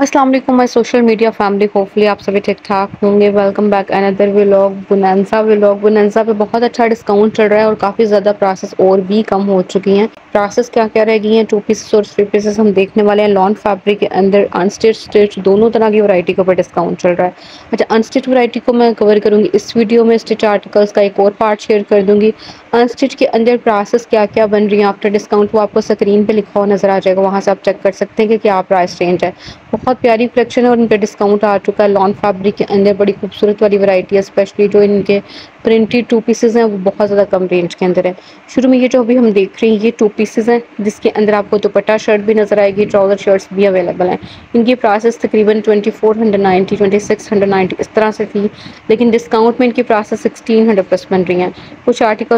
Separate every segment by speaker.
Speaker 1: अस्सलाम वालेकुम my social media family, hopefully आप सभी ठीक ठाक होंगे। Welcome back another vlog bonanza पे बहुत अच्छा डिस्काउंट चल रहा है और काफ़ी ज़्यादा प्राइसेस और भी कम हो चुकी हैं। प्राइसेस क्या क्या रह गई हैं, 2 पीसेस और 3 पीसेस हम देखने वाले हैं। लॉन फैब्रिक के अंदर अनस्टिच स्टिच दोनों तरह की वैरायटी के ऊपर डिस्काउंट चल रहा है। अच्छा, अनस्टिच वैरायटी को मैं कवर करूँगी इस वीडियो में। स्टिच आर्टिकल्स का एक और पार्ट शेयर कर दूँगी। अनस्टिच के अंदर प्राइसेस क्या क्या बन रही हैं आफ्टर डिस्काउंट, वो आपको स्क्रीन पर लिखा हुआ नज़र आ जाएगा। वहाँ से आप चेक कर सकते हैं कि क्या प्राइस रेंज है। बहुत प्यारी कलेक्शन है और इन पे डिस्काउंट आ चुका है। लॉन फैब्रिक के अंदर बड़ी खूबसूरत वाली वैरायटी है, स्पेशली जो इनके प्रिंटेड 2 पीसेस हैं वो बहुत ज़्यादा कम रेंज के अंदर है। शुरू में ये जो अभी हम देख रहे हैं ये 2 पीसेस हैं, जिसके अंदर आपको दुपट्टा शर्ट भी नजर आएगी, ट्राउजर शर्ट्स भी अवेलेबल हैं। इनकी प्राइसेस तकरीबन 2490 2690 इस तरह से थी, लेकिन डिस्काउंट में इनकी प्राइसेस 1600 प्लस बन रही हैं। कुछ आर्टिकल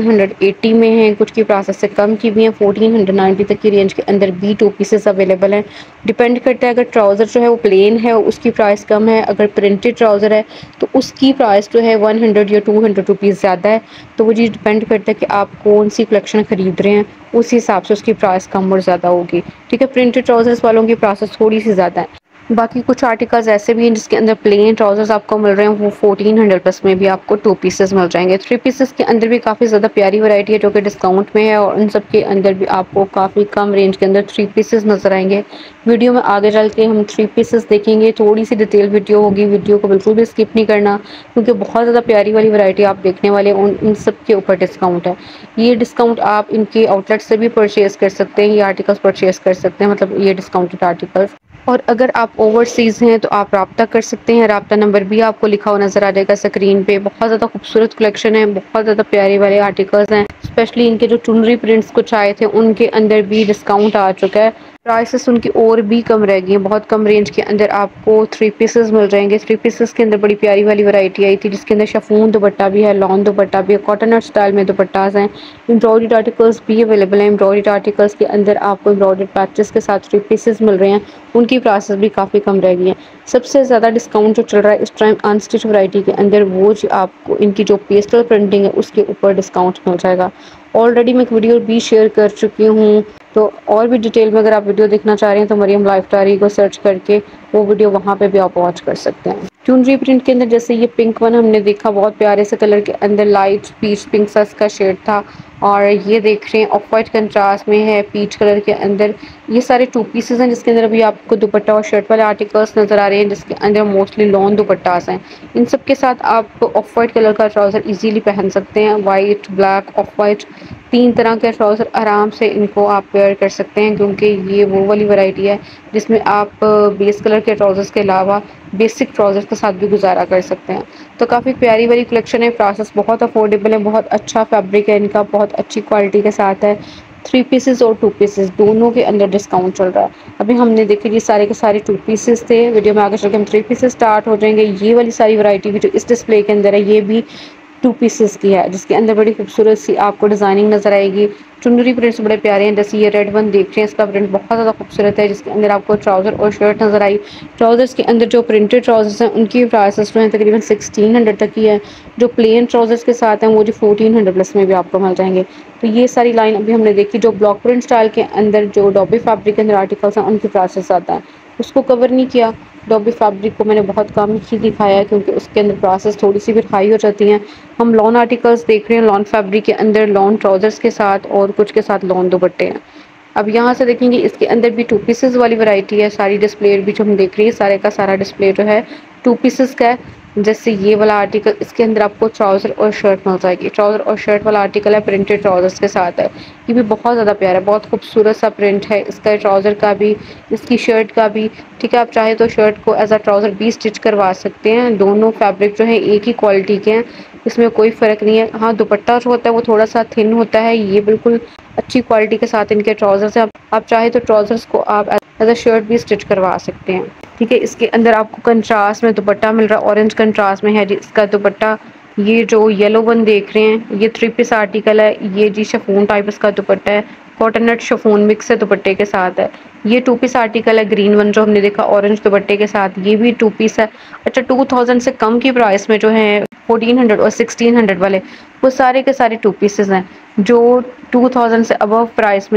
Speaker 1: 1680 में हैं, कुछ की प्राइसेस से कम की भी हैं। 1490 तक की रेंज के अंदर भी 2 पीसेस अवेलेबल हैं। डिपेंड करता है, अगर ट्राउज़र जो है वो प्लेन है उसकी प्राइस कम है, अगर प्रिंटेड ट्राउज़र है तो उसकी प्राइस जो है 100 या 200 रुपीज़ ज़्यादा है। तो वो चीज़ डिपेंड करता है कि आप कौन सी कलेक्शन ख़रीद रहे हैं, उस हिसाब से उसकी प्राइस कम और ज़्यादा होगी। ठीक है, प्रिंटेड ट्राउज़र्स वालों की प्राइस थोड़ी सी ज़्यादा है। बाकी कुछ आर्टिकल्स ऐसे भी हैं जिसके अंदर प्लेन ट्राउजर्स आपको मिल रहे हैं, वो 1400 प्लस में भी आपको 2 पीसेस मिल जाएंगे। 3 पीसेस के अंदर भी काफ़ी ज़्यादा प्यारी वैरायटी है जो कि डिस्काउंट में है, और उन सब के अंदर भी आपको काफ़ी कम रेंज के अंदर 3 पीसेस नजर आएंगे। वीडियो में आगे चल के हम 3 पीसेस देखेंगे, थोड़ी सी डिटेल वीडियो होगी, वीडियो को बिल्कुल भी स्किप नहीं करना क्योंकि बहुत ज़्यादा प्यारी वाली वैरायटी आप देखने वाले हैं। इन सब के ऊपर डिस्काउंट है। ये डिस्काउंट आप इनके आउटलेट से भी परचेज कर सकते हैं, ये आर्टिकल्स परचेज कर सकते हैं, मतलब ये डिस्काउंटेड आर्टिकल्स। और अगर आप ओवरसीज़ हैं तो आप राब्ता कर सकते हैं। राब्ता नंबर भी आपको लिखा हुआ नज़र आ जाएगा स्क्रीन पे। बहुत ज़्यादा खूबसूरत कलेक्शन है, बहुत ज़्यादा प्यारे वाले आर्टिकल्स हैं। स्पेशली इनके जो चुनरी प्रिंट्स कुछ आए थे उनके अंदर भी डिस्काउंट आ चुका है। प्राइसेस उनकी और भी कम रह गई हैं। बहुत कम रेंज के अंदर आपको 3 पीसेस मिल जाएंगे। 3 पीसेस के अंदर बड़ी प्यारी वाली वैरायटी आई थी जिसके अंदर शफून दुपट्टा भी है, लॉन दुपट्टा भी है, कॉटन स्टाइल में दुपट्टास हैं। एम्ब्रॉयडर्ड आर्टिकल्स भी अवेलेबल हैं। एम्ब्रॉयडर्ड आर्टिकल्स के अंदर आपको एम्ब्रॉयडर्ड पैचेस के साथ 3 पीसेस मिल रहे हैं, उनकी प्राइसेस भी काफ़ी कम रह गई हैं। सबसे ज़्यादा डिस्काउंट जो चल रहा है इस टाइम अनस्टिच वैरायटी के अंदर, वो जो आपको इनकी जो पेस्टल प्रिंटिंग है उसके ऊपर डिस्काउंट मिल जाएगा। ऑलरेडी मैं एक वीडियो भी शेयर कर चुकी हूँ, तो और भी डिटेल में अगर आप वीडियो देखना चाह रहे हैं तो मरियम लाइफ डायरी को सर्च करके वो वीडियो वहाँ पे भी आप वॉच कर सकते हैं। चुनरी प्रिंट के अंदर जैसे ये पिंक वन हमने देखा, बहुत प्यारे से कलर के अंदर लाइट पीच पिंक सा इसका शेड था, और ये देख रहे हैं ऑफ वाइट कंट्रास्ट में है पीच कलर के अंदर। ये सारे 2 पीसेस हैं जिसके अंदर अभी आपको दुपट्टा और शर्ट वाले आर्टिकल्स नजर आ रहे हैं, जिसके अंदर मोस्टली लॉन दुपट्टास हैं। इन सब के साथ आप ऑफ वाइट कलर का ट्राउज़र इजीली पहन सकते हैं। वाइट, ब्लैक, ऑफ वाइट 3 तरह के ट्राउज़र आराम से इनको आप वेयर कर सकते हैं, क्योंकि ये वो वाली वैरायटी है जिसमें आप बेस कलर के ट्राउज़र्स के अलावा बेसिक ट्राउज़र्स के साथ भी गुजारा कर सकते हैं। तो काफ़ी प्यारी वाली कलेक्शन है। प्राइसेस बहुत अफोर्डेबल है, बहुत अच्छा फैब्रिक है इनका, बहुत अच्छी क्वालिटी के साथ है। 3 पीसेस और 2 पीसेस दोनों के अंदर डिस्काउंट चल रहा है। अभी हमने देखे ये सारे के सारे 2 पीसेस थे। वीडियो में आगे चल के हम 3 पीसेस स्टार्ट हो जाएंगे। ये वाली सारी वैरायटी भी जो इस डिस्प्ले के अंदर है ये भी 2 पीसेस की है, जिसके अंदर बड़ी खूबसूरत सी आपको डिज़ाइनिंग नजर आएगी। चुनरी प्रिंट्स बड़े प्यारे हैं, जैसे ये रेड वन देख रहे हैं, इसका प्रिंट बहुत ज़्यादा खूबसूरत है, जिसके अंदर आपको ट्राउज़र और शर्ट नजर आई। ट्राउज़र्स के अंदर जो प्रिंटेड ट्राउज़र्स हैं उनकी प्राइसेस जो हैं तकरीबन 1600 तक की है। जो प्लेन ट्राउज़र्स के साथ हैं वो जो 1400 प्लस में भी आपको मिल जाएंगे। तो ये सारी लाइन अभी हमने देखी। जो ब्लॉक प्रिंट स्टाइल के अंदर जो डॉबी फैब्रिक के अंदर आर्टिकल्स हैं उनकी प्राइसेस ज़्यादा है, उसको कवर नहीं किया। डॉबी फैब्रिक को मैंने बहुत कम ही दिखाया है क्योंकि उसके अंदर प्राइसेस थोड़ी सी फिर हाई हो जाती हैं। हम लॉन आर्टिकल्स देख रहे हैं, लॉन फैब्रिक के अंदर लॉन ट्राउज़र्स के साथ और कुछ के साथ लॉन दुपट्टे हैं। अब यहाँ से देखेंगे इसके अंदर भी 2 पीसेस वाली वैरायटी है। सारी डिस्प्ले भी जो हम देख रहे हैं सारे का सारा डिस्प्ले जो है 2 पीसेस का है। जैसे ये वाला आर्टिकल, इसके अंदर आपको ट्राउज़र और शर्ट मिल जाएगी। ट्राउज़र और शर्ट वाला आर्टिकल है, प्रिंटेड ट्राउज़र्स के साथ है। ये भी बहुत ज़्यादा प्यारा है, बहुत खूबसूरत सा प्रिंट है इसका, ट्राउज़र का भी, इसकी शर्ट का भी। ठीक है, आप चाहे तो शर्ट को एज अ ट्राउज़र भी स्टिच करवा सकते हैं। दोनों फैब्रिक जो है एक ही क्वालिटी के हैं, इसमें कोई फ़र्क नहीं है। हाँ, दुपट्टा जो होता है वो थोड़ा सा थिन होता है, ये बिल्कुल अच्छी क्वालिटी के साथ इनके ट्राउज़र्स हैं। आप चाहे तो ट्राउज़र्स को आप एज अ शर्ट भी स्टिच करवा सकते हैं। ठीक है, इसके अंदर आपको कंट्रास्ट में दुपट्टा मिल रहा है, ऑरेंज कंट्रास्ट में है जी इसका दुपट्टा। ये जो येलो वन देख रहे हैं ये 3 पीस आर्टिकल है, ये जी शिफॉन टाइप इसका दुपट्टा है, कॉटनट शिफॉन मिक्स है दुपट्टे के साथ है। ये 2 पीस आर्टिकल है, ग्रीन वन जो हमने देखा ऑरेंज दुपट्टे के साथ, ये भी 2 पीस है। अच्छा, 2000 से कम की प्राइस में जो है 1400 और 1600 वाले वो सारे के सारे 2 पीसेस हैं। जो 2000 से अबव प्राइस में हैं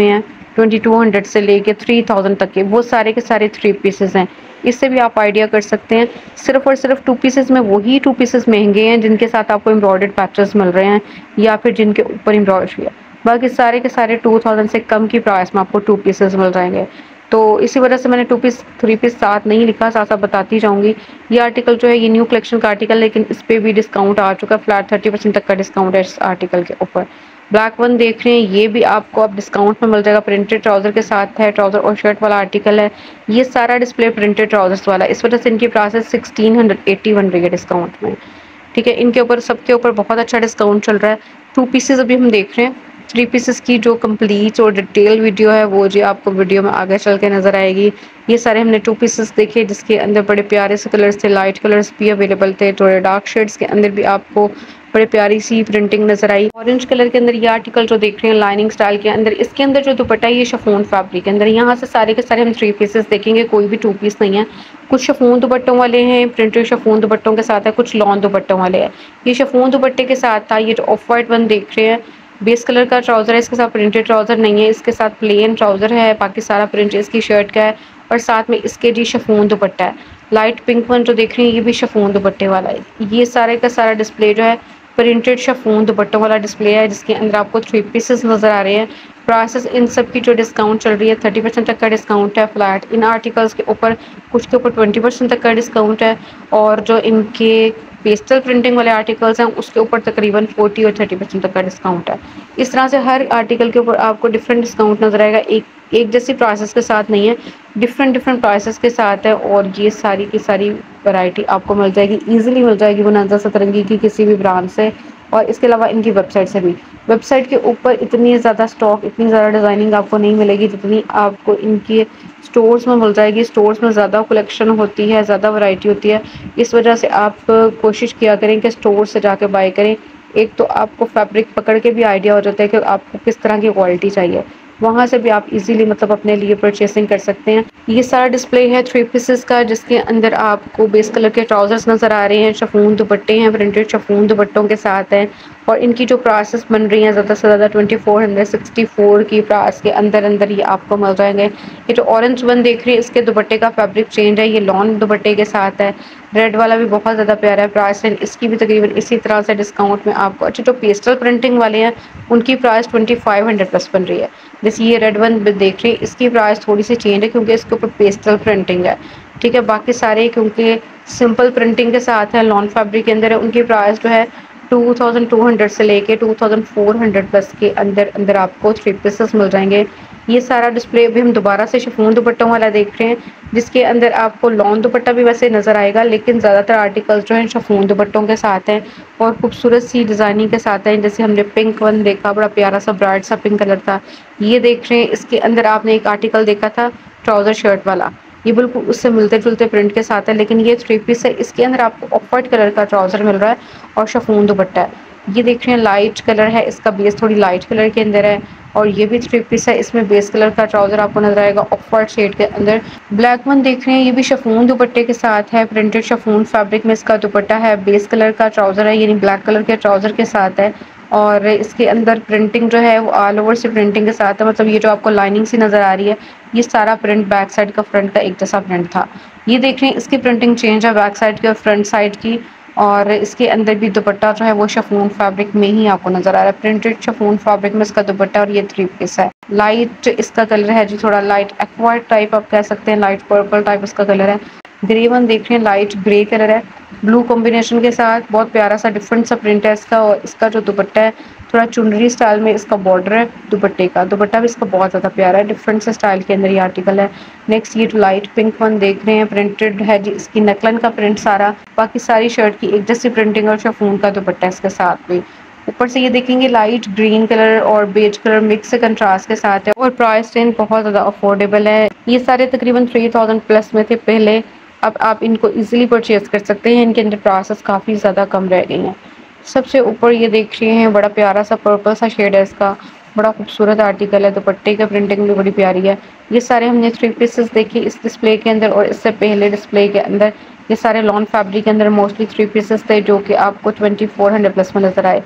Speaker 1: 2200 से लेके 3000 तक के, वो सारे के सारे 3 पीसेस हैं। इससे भी आप आइडिया कर सकते हैं। सिर्फ और सिर्फ 2 पीसेस में वही 2 पीसेस महंगे हैं जिनके साथ आपको एम्ब्रॉयडर्ड पैचेस मिल रहे हैं या फिर जिनके ऊपर एम्ब्रॉयडरी है। बाकी सारे के सारे 2000 से कम की प्राइस में आपको 2 पीसेस मिल जाएंगे। तो इसी वजह से मैंने 2 पीस 3 पीस साथ नहीं लिखा, साथ साथ बताती जाऊंगी। ये आर्टिकल जो है ये न्यू कलेक्शन का आर्टिकल, लेकिन इस पे भी डिस्काउंट आ चुका है। फ्लैट 30% तक का डिस्काउंट है इस आर्टिकल के ऊपर। ब्लैक वन देख रहे हैं, ये भी आपको अब डिस्काउंट में मिल जाएगा। प्रिंटेड ट्राउजर के साथ है, ट्राउजर और शर्ट वाला आर्टिकल है। ये सारा डिस्प्ले प्रिंटेड ट्राउजर्स वाला, इस वजह से इनकी प्राइस 1681 रही है डिस्काउंट में। ठीक है, इनके ऊपर सबके ऊपर बहुत अच्छा डिस्काउंट चल रहा है। 2 पीसेस अभी हम देख रहे हैं। 3 पीसेस की जो कंप्लीट और डिटेल वीडियो है वो जी आपको वीडियो में आगे चल के नजर आएगी। ये सारे हमने 2 पीसेस देखे जिसके अंदर बड़े प्यारे से कलर्स थे, लाइट कलर्स भी अवेलेबल थे, थोड़े डार्क शेड्स के अंदर भी आपको बड़े प्यारी सी प्रिंटिंग नजर आई। ऑरेंज कलर के अंदर ये आर्टिकल जो देख रहे हैं लाइनिंग स्टाइल के अंदर, इसके अंदर जो दुपट्टा है ये शिफॉन फैब्रिक के अंदर। यहाँ से सारे के सारे हम 3 पीसेस देखेंगे, कोई भी 2 पीस नहीं है। कुछ शिफॉन दुपट्टों वाले हैं, प्रिंटेड शिफॉन दुपट्टों के साथ है, कुछ लॉन दुपट्टों वाले हैं। ये शिफॉन दुपट्टे के साथ था। ये जो ऑफ वाइट वन देख रहे हैं बेस कलर का ट्राउजर है, इसके साथ प्रिंटेड ट्राउजर नहीं है, इसके साथ प्लेन ट्राउजर है, बाकी सारा प्रिंट इसकी शर्ट का है और साथ में इसके जी शिफॉन दुपट्टा है। लाइट पिंक वन जो देख रहे हैं ये भी शिफॉन दुपट्टे वाला है। ये सारे का सारा डिस्प्ले जो है प्रिंटेड शिफॉन दुपट्टों वाला डिस्प्ले है जिसके अंदर आपको 3 पीसेस नजर आ रहे हैं। प्राइसेस इन सब की जो डिस्काउंट चल रही है 30% तक का डिस्काउंट है फ्लैट। इन आर्टिकल्स के ऊपर कुछ के ऊपर 20% तक का डिस्काउंट है और जो इनके पेस्टल प्रिंटिंग वाले आर्टिकल्स हैं उसके ऊपर तकरीबन 40 और 30% तक का डिस्काउंट है। इस तरह से हर आर्टिकल के ऊपर आपको डिफरेंट डिस्काउंट नजर आएगा। एक जैसी प्राइसेस के साथ नहीं है, डिफरेंट डिफरेंट प्राइसेस के साथ है और ये सारी की सारी वैरायटी आपको मिल जाएगी, इजीली मिल जाएगी बोनांजा सतरंगी की किसी भी ब्रांड से और इसके अलावा इनकी वेबसाइट से भी। वेबसाइट के ऊपर इतनी ज़्यादा स्टॉक, इतनी ज़्यादा डिज़ाइनिंग आपको नहीं मिलेगी जितनी आपको इनकी स्टोर्स में मिल जाएगी। स्टोर्स में ज़्यादा कलेक्शन होती है, ज़्यादा वैरायटी होती है, इस वजह से आप कोशिश किया करें कि स्टोर से जाके बाय करें। एक तो आपको फैब्रिक पकड़ के भी आइडिया हो जाता है कि आपको किस तरह की क्वालिटी चाहिए, वहाँ से भी आप इजीली मतलब अपने लिए परचेसिंग कर सकते हैं। ये सारा डिस्प्ले है 3 पीसेस का जिसके अंदर आपको बेस कलर के ट्राउजर्स नज़र आ रहे हैं, शिफॉन दुपट्टे हैं, प्रिंटेड शिफॉन दुपट्टों के साथ हैं और इनकी जो प्राइसेस बन रही हैं ज़्यादा से ज़्यादा 2464 की प्राइस के अंदर अंदर ये आपको मिल जाएंगे। ये जो ऑरेंज वन देख रही है इसके दुपट्टे का फैब्रिक चेंज है, ये लॉन दुपट्टे के साथ है। रेड वाला भी बहुत ज़्यादा प्यारा है, प्राइस है इसकी भी तकरीबन इसी तरह से डिस्काउंट में आपको। अच्छा, जो पेस्टल प्रिंटिंग वाले हैं उनकी प्राइस 2500 प्लस बन रही है। जैसे ये रेड वन देख रहे हैं इसकी प्राइस थोड़ी सी चेंज है क्योंकि इसके ऊपर पेस्टल प्रिंटिंग है। ठीक है, बाकी सारे क्योंकि सिंपल प्रिंटिंग के साथ है, लॉन फैब्रिक के अंदर है, उनकी प्राइस जो है 2200 से लेके 2400 प्लस के अंदर अंदर आपको 3 पीसेस मिल जाएंगे। ये सारा डिस्प्ले अभी हम दोबारा से शिफॉन दुपट्टों वाला देख रहे हैं जिसके अंदर आपको लॉन दुपट्टा भी वैसे नज़र आएगा, लेकिन ज़्यादातर आर्टिकल्स जो हैं शिफॉन दुपट्टों के साथ हैं और खूबसूरत सी डिज़ाइनिंग के साथ हैं। जैसे हमने पिंक वन देखा, बड़ा प्यारा सा ब्राइट सा पिंक कलर था, ये देख रहे हैं। इसके अंदर आपने एक आर्टिकल देखा था ट्राउज़र शर्ट वाला, ये बिल्कुल उससे मिलते जुलते प्रिंट के साथ है, लेकिन ये 3 पीस है। इसके अंदर आपको ऑफ वाइट कलर का ट्राउज़र मिल रहा है और शिफॉन दुपट्टा है। ये देख रहे हैं लाइट कलर है, इसका बेस थोड़ी लाइट कलर के अंदर है और ये भी 3 पीस है। इसमें बेस कलर का ट्राउजर आपको नजर आएगा ऑफ वाइट शेड के अंदर। ब्लैक वन देख रहे हैं, ये भी शिफॉन दुपट्टे के साथ है, प्रिंटेड शिफॉन फैब्रिक में इसका दुपट्टा है, बेस कलर का ट्राउजर है यानी ब्लैक कलर के ट्राउजर के साथ है और इसके अंदर प्रिंटिंग जो है वो ऑल ओवर से प्रिंटिंग के साथ है। मतलब ये जो आपको लाइनिंग सी नजर आ रही है ये सारा प्रिंट बैक साइड का फ्रंट का एक जैसा प्रिंट था। ये देख रहे हैं इसकी प्रिंटिंग चेंज है बैक साइड की और फ्रंट साइड की और इसके अंदर भी दुपट्टा जो है वो शिफॉन फैब्रिक में ही आपको नजर आ रहा है, प्रिंटेड शिफॉन फैब्रिक में इसका दुपट्टा और ये 3 पीस है। लाइट इसका कलर है जी, थोड़ा लाइट एक्वा टाइप आप कह सकते हैं, लाइट पर्पल टाइप इसका कलर है। ग्रे वन देख रहे हैं, लाइट ग्रे कलर है, ब्लू कॉम्बिनेशन के साथ, बहुत प्यारा सा डिफरेंट सा प्रिंट है इसका और इसका जो दुपट्टा है थोड़ा चुनरी स्टाइल में इसका बॉर्डर है दुपट्टे का, दुपट्टा भी इसका बहुत ज़्यादा प्यारा है, डिफरेंट से स्टाइल के अंदर ये आर्टिकल है। नेक्स्ट ये लाइट पिंक वन देख रहे हैं, प्रिंटेड है जी, इसकी नेकलाइन का प्रिंट सारा, बाकी सारी शर्ट की एक जैसी प्रिंटिंग और शिफॉन का दुपट्टा इसके साथ भी। ऊपर से ये देखेंगे लाइट ग्रीन कलर और बेज कलर मिक्स से कंट्रास्ट के साथ है और प्राइस रेंज बहुत ज़्यादा अफोर्डेबल है। ये सारे तकरीबन 3000 प्लस में थे पहले, अब आप इनको इजीली परचेज कर सकते हैं, इनके अंदर प्राइसेस काफ़ी ज़्यादा कम रह गई हैं। सबसे ऊपर ये देख रहे हैं बड़ा प्यारा सा पर्पल सा शेड है इसका, बड़ा खूबसूरत आर्टिकल है, दुपट्टे का प्रिंटिंग भी बड़ी प्यारी है। ये सारे हमने 3 पीसेस देखे इस डिस्प्ले के अंदर और इससे पहले डिस्प्ले के अंदर। ये सारे लॉन फैब्रिक के अंदर मोस्टली 3 पीसेस थे जो कि आपको 2400 प्लस में नजर आए।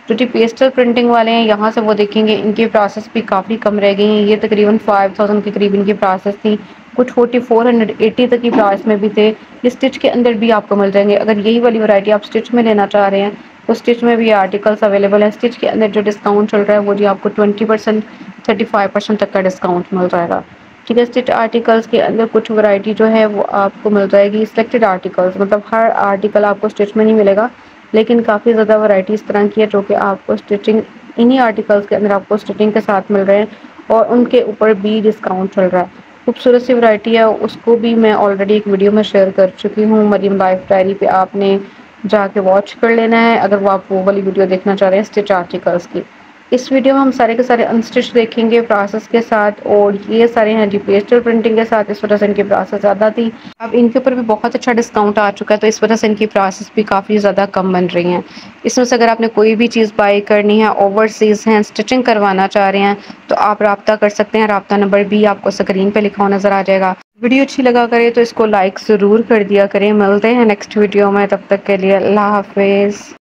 Speaker 1: जो जी पेस्टल प्रिंटिंग वाले हैं यहाँ से वो देखेंगे इनकी प्राइसेस भी काफ़ी कम रह गई हैं। ये तकरीबन 5000 के करीब इनकी प्राइसेस थी, कुछ 4480 तक की प्राइस में भी थे। ये स्टिच के अंदर भी आपको मिल जाएंगे। अगर यही वाली वैरायटी आप स्टिच में लेना चाह रहे हैं तो स्टिच में भी आर्टिकल्स अवेलेबल है। स्टिच के अंदर जो डिस्काउंट चल रहा है वो जी आपको 20% 35% तक का डिस्काउंट मिल जाएगा। ठीक है, स्टिच आर्टिकल्स के अंदर कुछ वैरायटी जो है वो आपको मिल जाएगी। सिलेक्टेड आर्टिकल्स मतलब हर आर्टिकल आपको स्टिच में नहीं मिलेगा, लेकिन काफ़ी ज़्यादा वैरायटी इस तरह की है जो कि आपको स्टिचिंग इन्हीं आर्टिकल्स के अंदर आपको स्टिचिंग के साथ मिल रहे हैं और उनके ऊपर भी डिस्काउंट चल रहा है। खूबसूरत सी वैरायटी है, उसको भी मैं ऑलरेडी एक वीडियो में शेयर कर चुकी हूँ। मरीम लाइफ डायरी पे आपने जाके वॉच कर लेना है अगर वो आप वो वाली वीडियो देखना चाह रहे हैं स्टिच आर्टिकल्स की। इस वीडियो में हम सारे के सारे अनस्टिच देखेंगे प्राइसेस के साथ, और ये सारे हैं जी पेस्टल प्रिंटिंग के साथ। इस वजह से इनकी प्राइसेस ज़्यादा थी, अब इनके ऊपर भी बहुत अच्छा डिस्काउंट आ चुका है, तो इस वजह से इनकी प्राइसेस भी काफ़ी ज़्यादा कम बन रही हैं। इसमें से अगर आपने कोई भी चीज़ बाई करनी है, ओवरसीज़ हैं, स्टिचिंग करवाना चाह रहे हैं, तो आप रब्ता कर सकते हैं। रब्ता नंबर भी आपको स्क्रीन पर लिखा हुआ नज़र आ जाएगा। वीडियो अच्छी लगा करे तो इसको लाइक ज़रूर कर दिया करें। मिलते हैं नेक्स्ट वीडियो में, तब तक के लिए अल्लाह हाफिज़।